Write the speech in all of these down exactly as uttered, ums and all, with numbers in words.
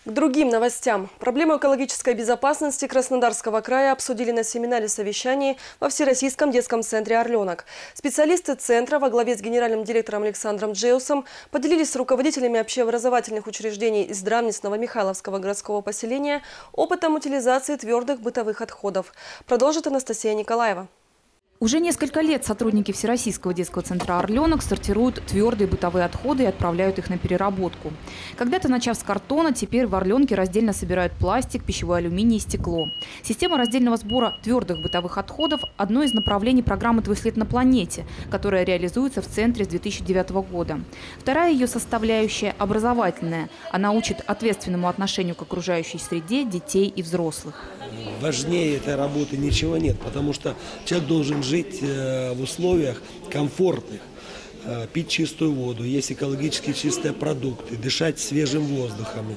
К другим новостям. Проблему экологической безопасности Краснодарского края обсудили на семинаре-совещании во Всероссийском детском центре «Орленок». Специалисты центра во главе с генеральным директором Александром Джеусом поделились с руководителями общеобразовательных учреждений из Драмницкого Михайловского городского поселения опытом утилизации твердых бытовых отходов. Продолжит Анастасия Николаева. Уже несколько лет сотрудники Всероссийского детского центра «Орленок» сортируют твердые бытовые отходы и отправляют их на переработку. Когда-то, начав с картона, теперь в «Орленке» раздельно собирают пластик, пищевой алюминий и стекло. Система раздельного сбора твердых бытовых отходов – одно из направлений программы «Твой след на планете», которая реализуется в центре с две тысячи девятого года. Вторая ее составляющая – образовательная. Она учит ответственному отношению к окружающей среде детей и взрослых. Важнее этой работы ничего нет, потому что человек должен жить в условиях комфортных, пить чистую воду, есть экологически чистые продукты, дышать свежим воздухом.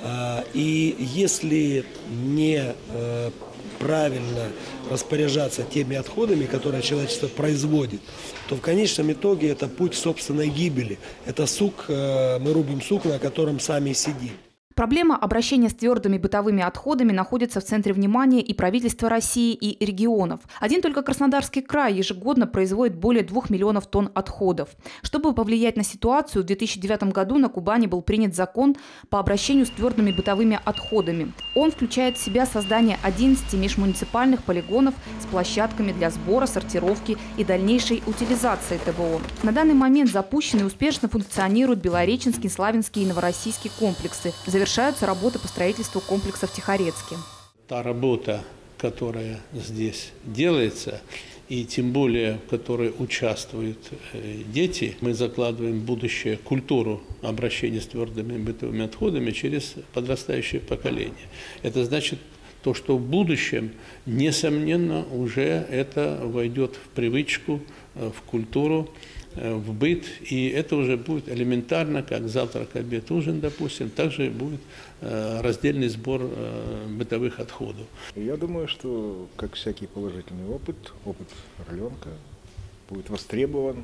И если не правильно распоряжаться теми отходами, которые человечество производит, то в конечном итоге это путь собственной гибели. Это сук, мы рубим сук, на котором сами сидим. Проблема обращения с твердыми бытовыми отходами находится в центре внимания и правительства России, и регионов. Один только Краснодарский край ежегодно производит более двух миллионов тонн отходов. Чтобы повлиять на ситуацию, в две тысячи девятом году на Кубани был принят закон по обращению с твердыми бытовыми отходами. Он включает в себя создание одиннадцати межмуниципальных полигонов с площадками для сбора, сортировки и дальнейшей утилизации ТБО. На данный момент запущены и успешно функционируют Белореченский, Славянский и Новороссийский комплексы. Завершаются работы по строительству комплекса в Тихорецке. Та работа, которая здесь делается, и тем более, в которой участвуют дети, мы закладываем в будущее культуру обращения с твердыми бытовыми отходами через подрастающее поколение. Это значит, то, что в будущем, несомненно, уже это войдет в привычку, в культуру, в быт, и это уже будет элементарно, как завтрак, обед, ужин, допустим, также будет раздельный сбор бытовых отходов. Я думаю, что, как всякий положительный опыт, опыт «Орленка» будет востребован.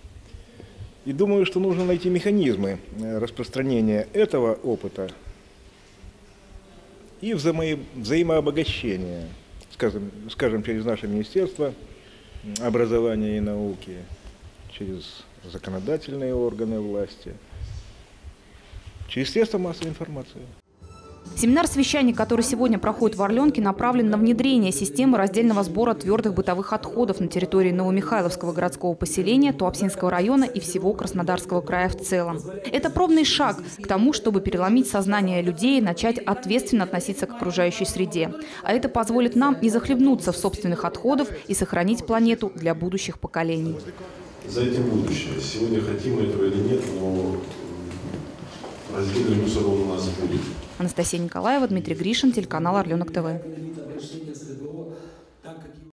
И думаю, что нужно найти механизмы распространения этого опыта и взаимо взаимообогащения, скажем, скажем, через наше Министерство образования и науки, через законодательные органы власти, через средства массовой информации. Семинар-совещание, который сегодня проходит в «Орленке», направлен на внедрение системы раздельного сбора твердых бытовых отходов на территории Новомихайловского городского поселения, Туапсинского района и всего Краснодарского края в целом. Это пробный шаг к тому, чтобы переломить сознание людей и начать ответственно относиться к окружающей среде. А это позволит нам не захлебнуться в собственных отходах и сохранить планету для будущих поколений. За этим будущее. Сегодня хотим мы этого или нет, но раздельный мусор у нас будет. Анастасия Николаева, Дмитрий Гришин, телеканал «Орленок ТВ».